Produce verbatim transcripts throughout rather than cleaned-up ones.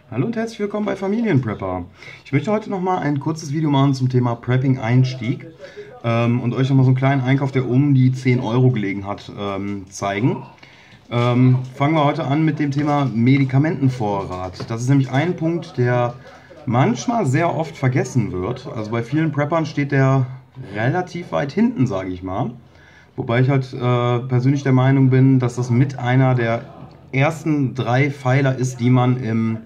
Hallo und herzlich willkommen bei Familienprepper. Ich möchte heute noch mal ein kurzes Video machen zum Thema Prepping-Einstieg ähm, und euch noch mal so einen kleinen Einkauf, der um die zehn Euro gelegen hat, ähm, zeigen. Ähm, fangen wir heute an mit dem Thema Medikamentenvorrat. Das ist nämlich ein Punkt, der manchmal sehr oft vergessen wird. Also bei vielen Preppern steht der relativ weit hinten, sage ich mal. Wobei ich halt äh, persönlich der Meinung bin, dass das mit einer der ersten drei Pfeiler ist, die man im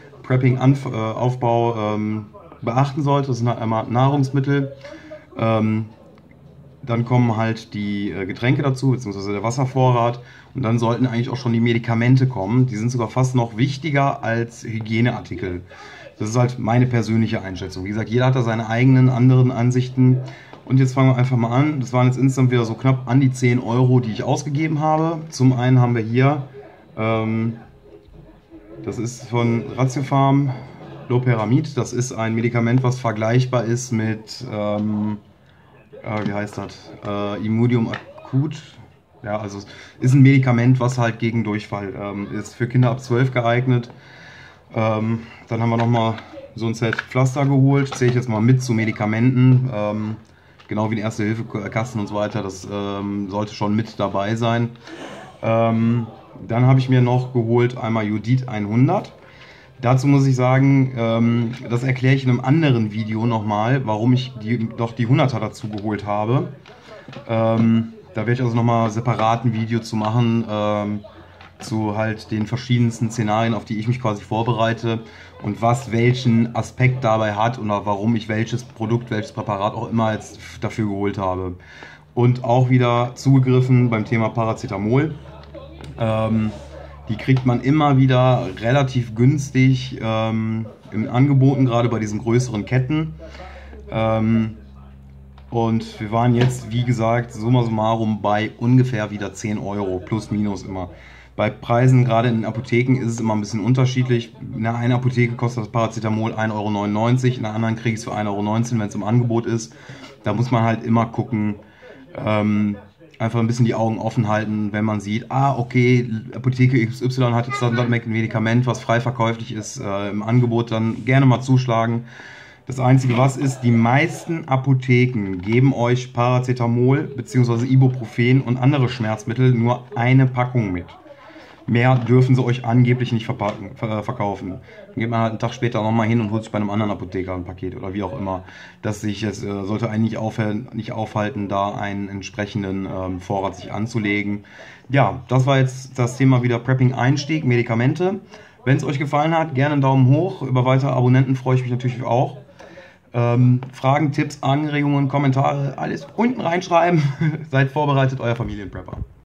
Prepping-Aufbau ähm, beachten sollte. Das sind halt einmal Nahrungsmittel, ähm, dann kommen halt die äh, Getränke dazu, beziehungsweise der Wasservorrat, und dann sollten eigentlich auch schon die Medikamente kommen. Die sind sogar fast noch wichtiger als Hygieneartikel. Das ist halt meine persönliche Einschätzung. Wie gesagt, jeder hat da seine eigenen anderen Ansichten. Und jetzt fangen wir einfach mal an. Das waren jetzt insgesamt wieder so knapp an die zehn Euro, die ich ausgegeben habe. Zum einen haben wir hier ähm, das ist von Ratiopharm Loperamid. Das ist ein Medikament, was vergleichbar ist mit, ähm, äh, wie heißt das, äh, Imodium Akut. Ja, also es ist ein Medikament, was halt gegen Durchfall ähm, ist, für Kinder ab zwölf geeignet. Ähm, dann haben wir nochmal so ein Set Pflaster geholt. Zähle ich jetzt mal mit zu Medikamenten. Ähm, genau wie die Erste-Hilfe-Kasten und so weiter. Das ähm, sollte schon mit dabei sein. Ähm, Dann habe ich mir noch geholt einmal Jodid hundert. Dazu muss ich sagen, ähm, das erkläre ich in einem anderen Video nochmal, warum ich die, doch die hunderter dazu geholt habe. Ähm, da werde ich also nochmal separat ein Video zu machen, ähm, zu halt den verschiedensten Szenarien, auf die ich mich quasi vorbereite und was welchen Aspekt dabei hat oder warum ich welches Produkt, welches Präparat auch immer jetzt dafür geholt habe. Und auch wieder zugegriffen beim Thema Paracetamol. Ähm, die kriegt man immer wieder relativ günstig ähm, in Angeboten, gerade bei diesen größeren Ketten. Ähm, und wir waren jetzt, wie gesagt, summa summarum bei ungefähr wieder zehn Euro, plus minus immer. Bei Preisen, gerade in Apotheken, ist es immer ein bisschen unterschiedlich. In der einen Apotheke kostet das Paracetamol ein Euro neunundneunzig, in der anderen kriege ich es für ein Euro neunzehn, wenn es im Angebot ist. Da muss man halt immer gucken, ähm, einfach ein bisschen die Augen offen halten, wenn man sieht, ah, okay, Apotheke X Y hat jetzt dann ein Medikament, was frei verkäuflich ist, äh, im Angebot, dann gerne mal zuschlagen. Das Einzige, was ist, die meisten Apotheken geben euch Paracetamol bzw. Ibuprofen und andere Schmerzmittel nur eine Packung mit. Mehr dürfen sie euch angeblich nicht verpacken, ver verkaufen. Dann geht man halt einen Tag später nochmal hin und holt sich bei einem anderen Apotheker ein Paket oder wie auch immer. Das sich jetzt, äh, sollte einen nicht, aufhalten, nicht aufhalten, da einen entsprechenden ähm, Vorrat sich anzulegen. Ja, das war jetzt das Thema wieder Prepping-Einstieg, Medikamente. Wenn es euch gefallen hat, gerne einen Daumen hoch. Über weitere Abonnenten freue ich mich natürlich auch. Ähm, Fragen, Tipps, Anregungen, Kommentare, alles unten reinschreiben. Seid vorbereitet, euer Familienprepper.